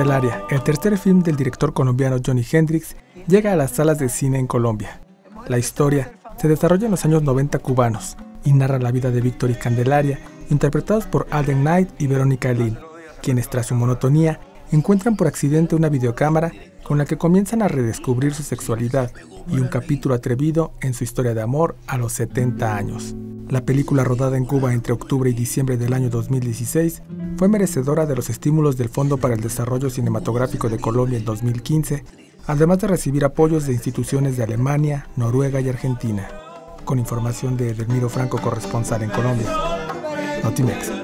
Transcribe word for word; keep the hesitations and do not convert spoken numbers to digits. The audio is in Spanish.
Candelaria, el tercer film del director colombiano Johnny Hendrix, llega a las salas de cine en Colombia. La historia se desarrolla en los años noventa cubanos y narra la vida de Víctor y Candelaria, interpretados por Alden Knight y Verónica Lynn, quienes tras su monotonía encuentran por accidente una videocámara con la que comienzan a redescubrir su sexualidad y un capítulo atrevido en su historia de amor a los setenta años. La película, rodada en Cuba entre octubre y diciembre del año dos mil dieciséis, fue merecedora de los estímulos del Fondo para el Desarrollo Cinematográfico de Colombia en dos mil quince, además de recibir apoyos de instituciones de Alemania, Noruega y Argentina. Con información de Edelmiro Franco, corresponsal en Colombia. Notimex.